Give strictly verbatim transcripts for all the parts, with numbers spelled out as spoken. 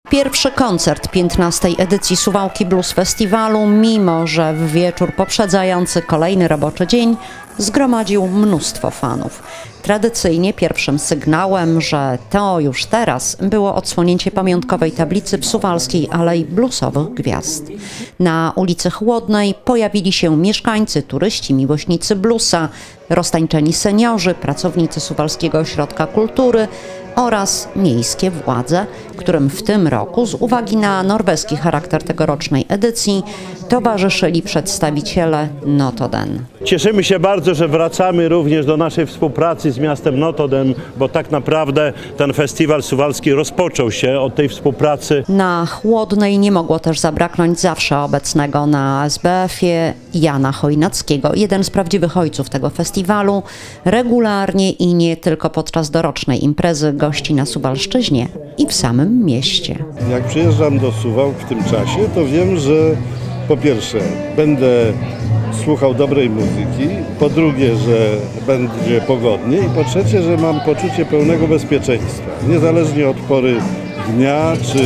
Pierwszy koncert piętnastej edycji Suwałki Blues Festiwalu, mimo że w wieczór poprzedzający kolejny roboczy dzień zgromadził mnóstwo fanów. Tradycyjnie pierwszym sygnałem, że to już teraz, było odsłonięcie pamiątkowej tablicy w Suwalskiej Alei Bluesowych Gwiazd. Na ulicy Chłodnej pojawili się mieszkańcy, turyści, miłośnicy bluesa, roztańczeni seniorzy, pracownicy Suwalskiego Ośrodka Kultury oraz miejskie władze, którym w tym roku z uwagi na norweski charakter tegorocznej edycji towarzyszyli przedstawiciele Notodden. Cieszymy się bardzo, że wracamy również do naszej współpracy z miastem Notodden, bo tak naprawdę ten festiwal suwalski rozpoczął się od tej współpracy. Na Chłodnej nie mogło też zabraknąć zawsze obecnego na S B F-ie Jana Chojnackiego, jeden z prawdziwych ojców tego festiwalu, regularnie i nie tylko podczas dorocznej imprezy gości na Suwalszczyźnie i w samym mieście. Jak przyjeżdżam do Suwałk w tym czasie, to wiem, że po pierwsze będę słuchał dobrej muzyki, po drugie, że będzie pogodnie i po trzecie, że mam poczucie pełnego bezpieczeństwa. Niezależnie od pory dnia, czy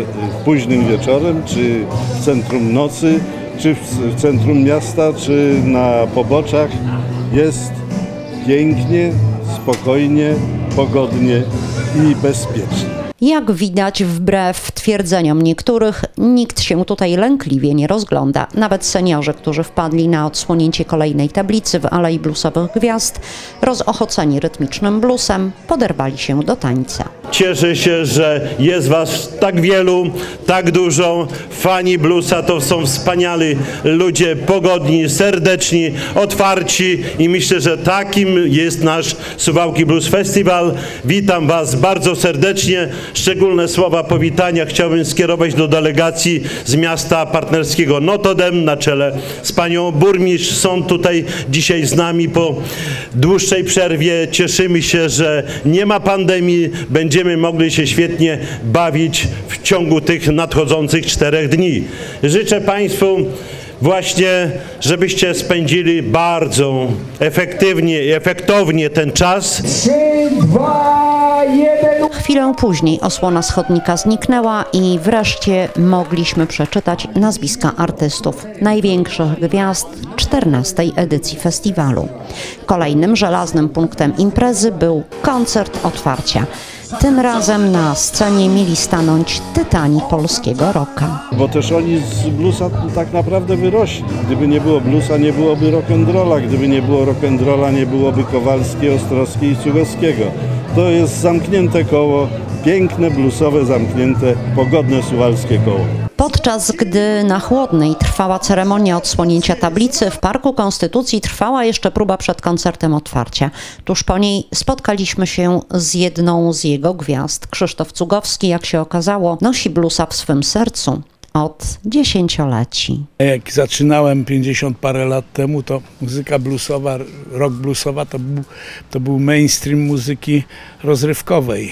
późnym wieczorem, czy w centrum nocy, czy w centrum miasta, czy na poboczach, jest pięknie, spokojnie, pogodnie i bezpiecznie. Jak widać, wbrew twierdzeniom niektórych, nikt się tutaj lękliwie nie rozgląda. Nawet seniorzy, którzy wpadli na odsłonięcie kolejnej tablicy w Alei Bluesowych Gwiazd, rozochoceni rytmicznym bluesem, poderwali się do tańca. Cieszę się, że jest was tak wielu, tak dużo. Fani bluesa to są wspaniali ludzie, pogodni, serdeczni, otwarci i myślę, że takim jest nasz Suwałki Blues Festival. Witam was bardzo serdecznie. Szczególne słowa powitania chciałbym skierować do delegacji z miasta partnerskiego Notodden na czele z panią burmistrz. Są tutaj dzisiaj z nami po dłuższej przerwie. Cieszymy się, że nie ma pandemii. Będziemy mogli się świetnie bawić w ciągu tych nadchodzących czterech dni. Życzę państwu właśnie, żebyście spędzili bardzo efektywnie i efektownie ten czas. trzy, dwa, jeden. Chwilę później osłona z chodnika zniknęła i wreszcie mogliśmy przeczytać nazwiska artystów, największych gwiazd czternastej edycji festiwalu. Kolejnym żelaznym punktem imprezy był koncert otwarcia. Tym razem na scenie mieli stanąć tytani polskiego rocka. Bo też oni z bluesa tak naprawdę wyrośli. Gdyby nie było bluesa, nie byłoby rock'n'rolla. Gdyby nie było rock'n'rolla, nie byłoby Kowalskiej, Ostrowskiej i Sługowskiego. To jest zamknięte koło, piękne, bluesowe, zamknięte, pogodne suwalskie koło. Podczas gdy na Chłodnej trwała ceremonia odsłonięcia tablicy, w Parku Konstytucji trwała jeszcze próba przed koncertem otwarcia. Tuż po niej spotkaliśmy się z jedną z jego gwiazd. Krzysztof Cugowski, jak się okazało, nosi bluesa w swym sercu od dziesięcioleci. Jak zaczynałem pięćdziesiąt parę lat temu, to muzyka bluesowa, rock bluesowa to był, to był mainstream muzyki rozrywkowej.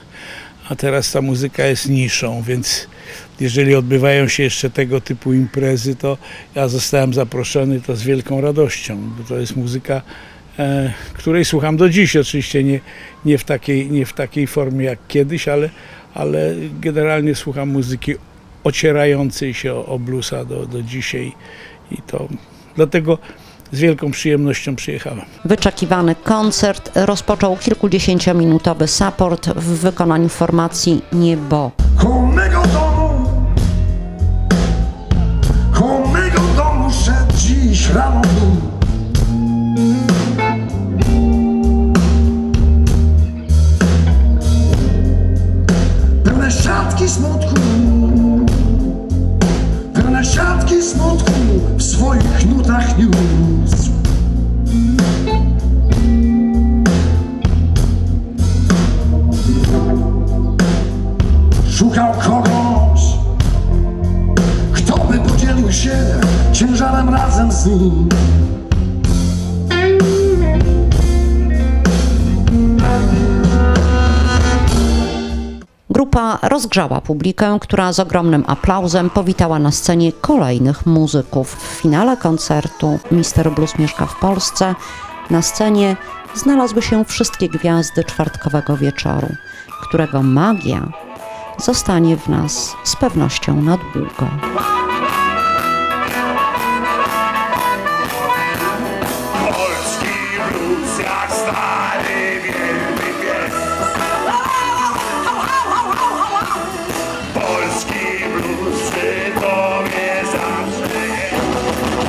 A teraz ta muzyka jest niszą, więc jeżeli odbywają się jeszcze tego typu imprezy, to ja zostałem zaproszony, to z wielką radością, bo to jest muzyka, e, której słucham do dziś. Oczywiście nie, nie, w takiej, nie w takiej formie jak kiedyś, ale, ale generalnie słucham muzyki ocierającej się o, o bluesa do, do dzisiaj i to dlatego z wielką przyjemnością przyjechałem. Wyczekiwany koncert rozpoczął kilkudziesięciominutowy support w wykonaniu formacji Niebo. Koło mego domu, koło mego domu szedł dziś rano dół. Pełne siatki smutku, pełne siatki smutku w swoich nutach niósł. Szukał kogoś, kto by podzielił się ciężarem razem z nim. Grupa rozgrzała publikę, która z ogromnym aplauzem powitała na scenie kolejnych muzyków. W finale koncertu Mister Blues mieszka w Polsce. Na scenie znalazły się wszystkie gwiazdy czwartkowego wieczoru, którego magia zostanie w nas z pewnością na długo. Polski blues jak stary wielki pies. Polski blues przy tobie zawsze jest.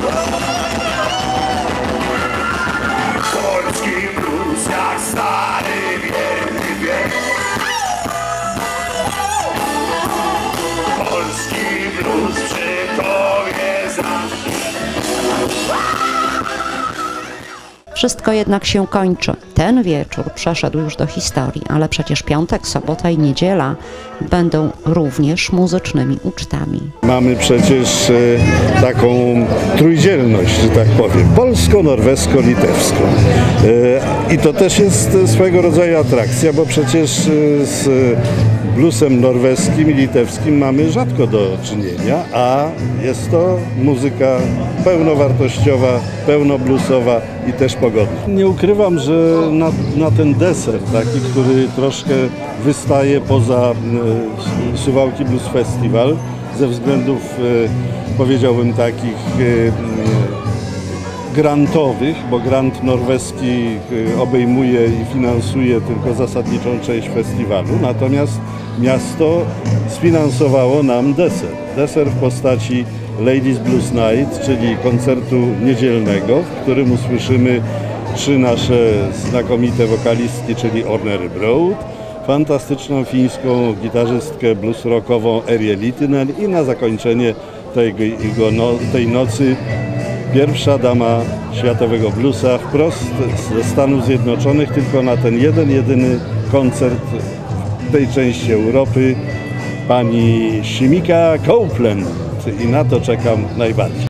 Polski blues jak stary wielki pies. Polski blues przy tobie zawsze jest. Wszystko jednak się kończy. Ten wieczór przeszedł już do historii, ale przecież piątek, sobota i niedziela będą również muzycznymi ucztami. Mamy przecież e, taką trójdzielność, że tak powiem, polsko-norwesko-litewską. E, I to też jest swego rodzaju atrakcja, bo przecież e, z bluesem norweskim i litewskim mamy rzadko do czynienia, a jest to muzyka pełnowartościowa, pełnobluesowa i też pogodna. Nie ukrywam, że na, na ten deser, taki, który troszkę wystaje poza e, Suwałki Blues Festival, ze względów, e, powiedziałbym, takich e, grantowych, bo grant norweski e, obejmuje i finansuje tylko zasadniczą część festiwalu, natomiast miasto sfinansowało nam deser. Deser w postaci Ladies Blues Night, czyli koncertu niedzielnego, w którym usłyszymy trzy nasze znakomite wokalistki, czyli Ornery Broad, fantastyczną fińską gitarzystkę blues rockową Erję Littinen i na zakończenie tej, no, tej nocy pierwsza dama światowego bluesa wprost ze Stanów Zjednoczonych, tylko na ten jeden, jedyny koncert w tej części Europy, pani Shimika Copeland, i na to czekam najbardziej.